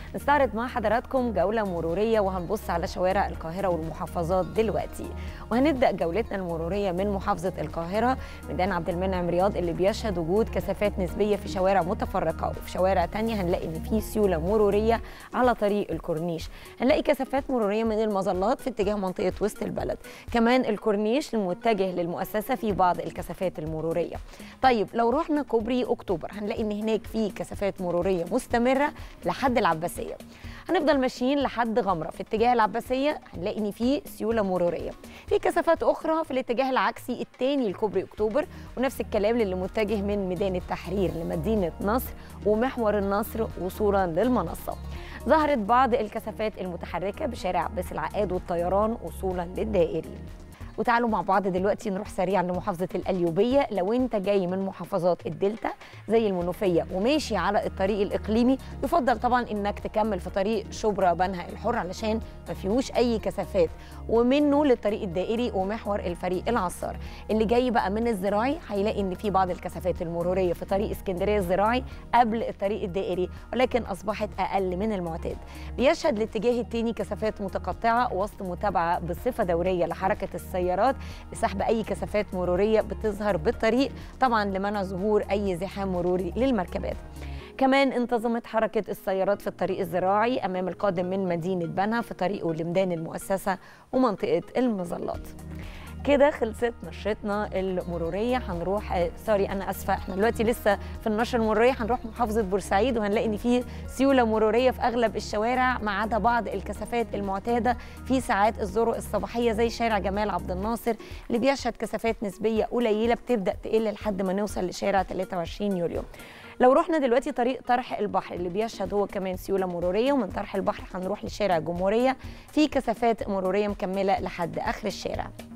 نستعرض مع حضراتكم جولة مرورية وهنبص على شوارع القاهرة والمحافظات دلوقتي. وهنبدأ جولتنا المرورية من محافظة القاهرة، ميدان عبد المنعم رياض اللي بيشهد وجود كثافات نسبية في شوارع متفرقة، وفي شوارع تانية هنلاقي إن في سيولة مرورية على طريق الكورنيش. هنلاقي كثافات مرورية من المظلات في اتجاه منطقة وسط البلد، كمان الكورنيش المتجه للمؤسسة في بعض الكثافات المرورية. طيب لو رحنا كوبري أكتوبر هنلاقي إن هناك في كثافات مرورية مستمرة لحد العباسية. هنفضل ماشيين لحد غمرة في اتجاه العباسية هنلاقي ان في سيولة مرورية. في كثافات اخرى في الاتجاه العكسي الثاني لكوبري اكتوبر، ونفس الكلام للي متجه من ميدان التحرير لمدينة نصر ومحور النصر وصولا للمنصة. ظهرت بعض الكثافات المتحركة بشارع عباس العقاد والطيران وصولا للدائري. وتعالوا مع بعض دلوقتي نروح سريعا لمحافظة القليوبية. لو انت جاي من محافظات الدلتا زي المنوفية وماشي على الطريق الإقليمي، يفضل طبعا انك تكمل في طريق شبرا بنها الحر علشان ما فيهوش اي كثافات، ومنه للطريق الدائري ومحور الفريق العصار. اللي جاي بقى من الزراعي هيلاقي ان في بعض الكثافات المرورية في طريق اسكندرية الزراعي قبل الطريق الدائري، ولكن اصبحت اقل من المعتاد. بيشهد الاتجاه الثاني كثافات متقطعة وسط متابعة بصفة دورية لحركة السيارات لسحب اي كثافات مروريه بتظهر بالطريق، طبعا لمنع ظهور اي زحام مروري للمركبات. كمان انتظمت حركه السيارات في الطريق الزراعي امام القادم من مدينه بنها في طريقه لميدان المؤسسه ومنطقه المظلات. كده خلصت نشرتنا المروريه. هنروح انا اسفه، احنا دلوقتي لسه في النشره المروريه. هنروح محافظه بورسعيد وهنلاقي ان في سيوله مروريه في اغلب الشوارع ما عدا بعض الكثافات المعتاده في ساعات الذروه الصباحيه زي شارع جمال عبد الناصر اللي بيشهد كثافات نسبيه قليله بتبدا تقل لحد ما نوصل لشارع 23 يوليو. لو رحنا دلوقتي طريق طرح البحر اللي بيشهد هو كمان سيوله مروريه، ومن طرح البحر هنروح لشارع الجمهوريه في كثافات مروريه مكمله لحد اخر الشارع.